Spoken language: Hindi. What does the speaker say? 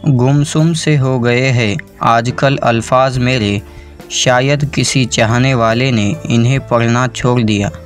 गुमसुम से हो गए हैं आजकल अल्फाज मेरे, शायद किसी चाहने वाले ने इन्हें पढ़ना छोड़ दिया।